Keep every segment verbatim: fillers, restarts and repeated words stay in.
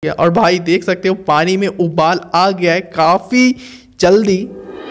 गया और भाई देख सकते हो पानी में उबाल आ गया है काफी जल्दी।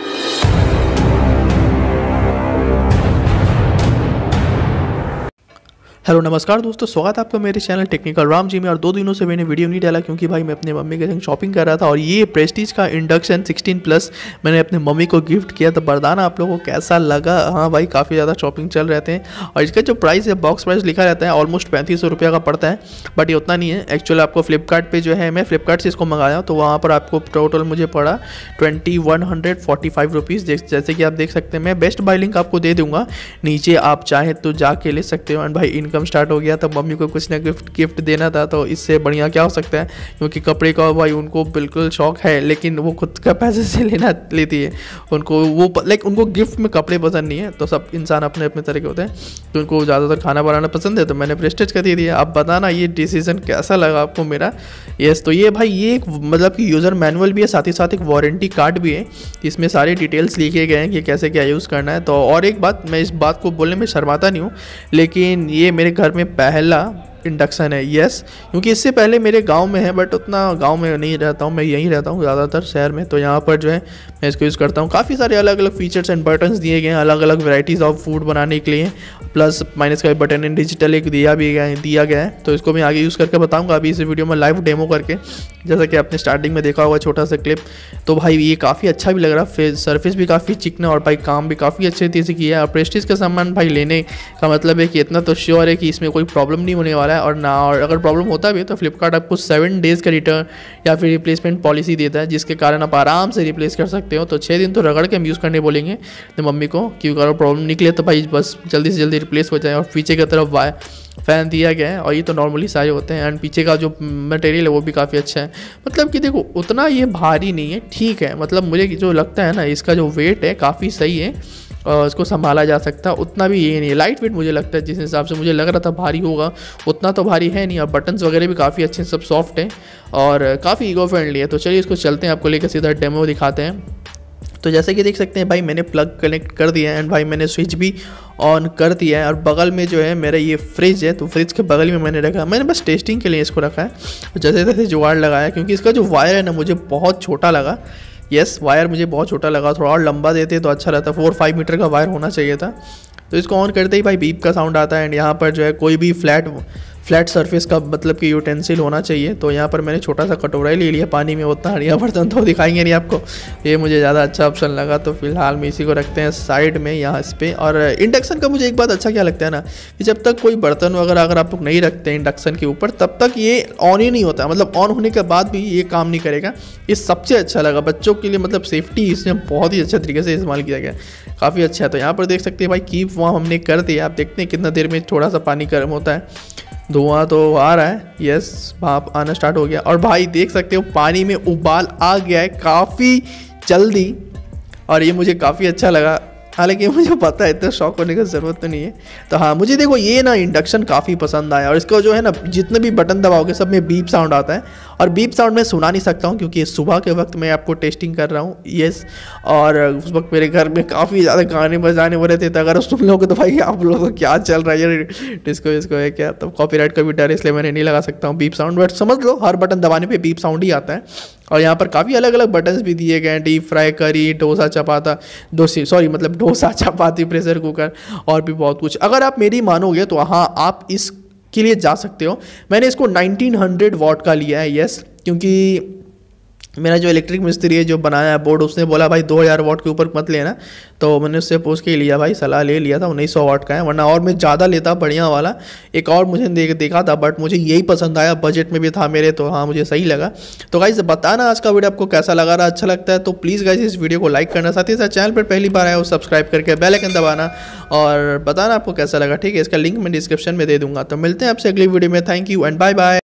हेलो नमस्कार दोस्तों, स्वागत है आपका मेरे चैनल टेक्निकल राम जी में। और दो दिनों से मैंने वीडियो नहीं डाला क्योंकि भाई मैं अपने मम्मी के संग शॉपिंग कर रहा था और ये प्रेस्टीज का इंडक्शन सिक्सटीन प्लस मैंने अपने मम्मी को गिफ्ट किया। तो बताना आप लोगों को कैसा लगा। हाँ भाई काफ़ी ज़्यादा शॉपिंग चल रहते हैं और इसका जो प्राइस है बॉक्स प्राइस लिखा रहता है ऑलमोस्ट पैंतीस सौ रुपये का पड़ता है, बट ये उतना नहीं है एक्चुअली। आपको फ्लिपकार्ट पर जो है, मैं फ्लिपकार्ट से इसको मंगाया तो वहाँ पर आपको टोटल मुझे पड़ा twenty one hundred forty five rupees. जैसे कि आप देख सकते हैं, मैं बेस्ट बाय लिंक आपको दे दूँगा नीचे, आप चाहें तो जाके ले सकते हो। एंड भाई इनकम स्टार्ट हो गया तो मम्मी को कुछ ना गिफ्ट गिफ्ट देना था, तो इससे बढ़िया क्या हो सकता है, क्योंकि कपड़े का भाई उनको बिल्कुल शौक है लेकिन वो खुद का पैसे से लेना लेती है। उनको वो लाइक उनको गिफ्ट में कपड़े पसंद नहीं है, तो सब इंसान अपने अपने तरह के होते हैं, तो उनको ज़्यादातर खाना बनाना पसंद है, तो मैंने प्रेस्टीज का दे दिया। आप बताना ये डिसीजन कैसा लगा आपको मेरा। यस, तो ये भाई ये एक मतलब कि यूज़र मैनुअल भी है, साथ ही साथ एक वारंटी कार्ड भी है, इसमें सारे डिटेल्स लिखे गए हैं कि कैसे क्या यूज़ करना है। तो और एक बात, मैं इस बात को बोलने में शर्माता नहीं हूँ, लेकिन ये मेरे घर में पहला इंडक्शन है। यस, क्योंकि इससे पहले मेरे गांव में है, बट उतना गांव में नहीं रहता हूँ, मैं यहीं रहता हूँ ज़्यादातर शहर में। तो यहाँ पर जो है मैं इसको यूज़ करता हूँ। काफ़ी सारे अलग अलग फीचर्स एंड बटन्स दिए गए हैं, अलग अलग वैराइटीज़ ऑफ फूड बनाने के लिए, प्लस माइनस का बटन एंड डिजिटल एक दिया भी गया है दिया गया है। तो इसको मैं आगे यूज़ करके बताऊँगा अभी इस वीडियो में लाइव डेमो करके, जैसा कि आपने स्टार्टिंग में देखा होगा छोटा सा क्लिप। तो भाई ये काफ़ी अच्छा भी लग रहा है, सरफेस भी काफ़ी चिकना और भाई काम भी काफ़ी अच्छे तरीके से किया है। और प्रेस्टीज का सामान भाई लेने का मतलब है कि इतना तो श्योर है कि इसमें कोई प्रॉब्लम नहीं होने वाला है। और ना, और अगर प्रॉब्लम होता भी है तो फ्लिपकार्ट आपको सेवन डेज़ का रिटर्न या फिर रिप्लेसमेंट पॉलिसी देता है, जिसके कारण आप आराम से रिप्लेस कर सकते हो। तो छः दिन तो रगड़ के हम यूज़ करने बोलेंगे तो मम्मी को, क्योंकि अगर प्रॉब्लम निकले तो भाई बस जल्दी से जल्दी रिप्लेस हो जाए। और पीछे की तरफ वायर फ़ैन दिया गया है और ये तो नॉर्मली सारे होते हैं। एंड पीछे का जो मटेरियल है वो भी काफ़ी अच्छा है, मतलब कि देखो उतना ये भारी नहीं है, ठीक है। मतलब मुझे जो लगता है ना, इसका जो वेट है काफ़ी सही है और इसको संभाला जा सकता है, उतना भी ये नहीं है। लाइट वेट मुझे लगता है, जिस हिसाब से मुझे लग रहा था भारी होगा उतना तो भारी है नहीं। और बटन्स वगैरह भी काफ़ी अच्छे हैं, सब सॉफ्ट हैं और काफ़ी ईगो फ्रेंडली है। तो चलिए इसको चलते हैं, आपको लेकर सीधा डेमो दिखाते हैं। तो जैसे कि देख सकते हैं भाई, मैंने प्लग कनेक्ट कर दिया है एंड भाई मैंने स्विच भी ऑन कर दिया है। और बगल में जो है मेरा ये फ्रिज है, तो फ्रिज के बगल में मैंने रखा है, मैंने बस टेस्टिंग के लिए इसको रखा है। जैसे जैसे जुगाड़ लगाया, क्योंकि इसका जो वायर है ना मुझे बहुत छोटा लगा। यस, वायर मुझे बहुत छोटा लगा, थोड़ा और लंबा देते तो अच्छा रहता, फोर फाइव मीटर का वायर होना चाहिए था। तो इसको ऑन करते ही भाई बीप का साउंड आता है एंड यहाँ पर जो है कोई भी फ्लैट फ्लैट सरफेस का मतलब कि यूटेंसिल होना चाहिए। तो यहाँ पर मैंने छोटा सा कटोरा ही ले लिया पानी में, उतना हड़िया बर्तन तो दिखाएंगे नहीं आपको, ये मुझे ज़्यादा अच्छा ऑप्शन लगा। तो फिलहाल में इसी को रखते हैं साइड में यहाँ इस पर। और इंडक्शन का मुझे एक बात अच्छा क्या लगता है ना, कि जब तक कोई बर्तन वगैरह अगर आप लोग नहीं रखते इंडक्शन के ऊपर तब तक ये ऑन ही नहीं होता, मतलब ऑन होने के बाद भी ये काम नहीं करेगा। ये सबसे अच्छा लगा बच्चों के लिए, मतलब सेफ्टी इसने बहुत ही अच्छे तरीके से इस्तेमाल किया गया, काफ़ी अच्छा है। तो यहाँ पर देख सकते हैं भाई कीप वहाँ हमने कर दिया, आप देखते हैं कितना देर में थोड़ा सा पानी गर्म होता है, धुआं तो आ रहा है। यस, भाप आना स्टार्ट हो गया और भाई देख सकते हो पानी में उबाल आ गया है काफ़ी जल्दी और ये मुझे काफ़ी अच्छा लगा। हालांकि मुझे पता है इतना शौक होने की ज़रूरत तो नहीं है। तो हाँ, मुझे देखो ये ना इंडक्शन काफ़ी पसंद आया और इसका जो है ना जितने भी बटन दबाओगे सब में बीप साउंड आता है और बीप साउंड मैं सुना नहीं सकता हूँ क्योंकि सुबह के वक्त मैं आपको टेस्टिंग कर रहा हूँ। यस, और उस वक्त मेरे घर में काफ़ी ज़्यादा गाने बजाने हो रहे थे, तो अगर सुन लोगे तो भाई आप लोगों को क्या चल रहा है यार, डिस्को इसको है क्या, तो कॉपीराइट का भी डर है, इसलिए मैंने नहीं लगा सकता हूँ बीप साउंड। बट समझ लो हर बटन दबाने पर बीप साउंड ही आता है। और यहाँ पर काफ़ी अलग अलग बटन्स भी दिए गए हैं, डीप फ्राई करी, डोसा चपाता डोसी सॉरी मतलब डोसा चपाती, प्रेशर कुकर और भी बहुत कुछ। अगर आप मेरी मानोगे तो हाँ, आप इसके लिए जा सकते हो। मैंने इसको नाइनटीन हंड्रेड वॉट का लिया है। यस, क्योंकि मेरा जो इलेक्ट्रिक मिस्त्री है जो बनाया है बोर्ड, उसने बोला भाई दो हज़ार वाट के ऊपर मत लेना, तो मैंने उससे पूछ के लिया भाई, सलाह ले लिया था, उन्नीस सौ वाट का है, वरना और मैं ज़्यादा लेता बढ़िया वाला। एक और मुझे देख देखा था बट मुझे यही पसंद आया, बजट में भी था मेरे, तो हाँ मुझे सही लगा। तो गाइस बताना आज का वीडियो आपको कैसा लगा रहा, अच्छा लगता है तो प्लीज़ गाइस इस वीडियो को लाइक करना, साथ ही साथ चैनल पर पहली बार आया हो सब्सक्राइब करके बेल आइकन दबाना और बताना आपको कैसा लगा। ठीक है, इसका लिंक मैं डिस्क्रिप्शन में दे दूँगा। तो मिलते हैं आपसे अगली वीडियो में, thank you and bye bye.